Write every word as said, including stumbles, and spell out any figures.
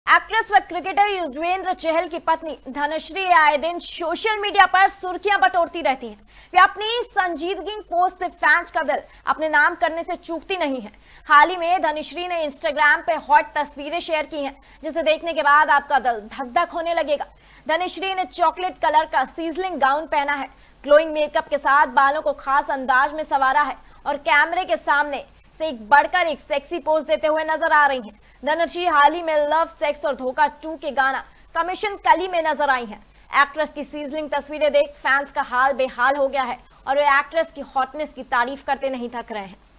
Actress व cricketer Yuzvendra Chahal की पत्नी धनश्री आए दिन सोशल मीडिया पर सुर्खियां बटोरती रहती हैं। वे अपनी संजीदगी पोस्ट से फैंस का दिल अपने नाम करने से चूकती नहीं है। हाल ही में धनश्री ने इंस्टाग्राम पे हॉट तस्वीरें शेयर की हैं, जिसे देखने के बाद आपका दिल धक धक होने लगेगा। धनश्री ने चॉकलेट कलर का सीजलिंग गाउन पहना है, ग्लोइंग मेकअप के साथ बालों को खास अंदाज में संवारा है और कैमरे के सामने से एक बढ़कर एक सेक्सी पोज देते हुए नजर आ रही हैं। धनश्री हाल ही में लव, सेक्स और धोखा टू के गाना कमीशन कली में नजर आई हैं। एक्ट्रेस की सीजलिंग तस्वीरें देख फैंस का हाल बेहाल हो गया है और वे एक्ट्रेस की हॉटनेस की तारीफ करते नहीं थक रहे हैं।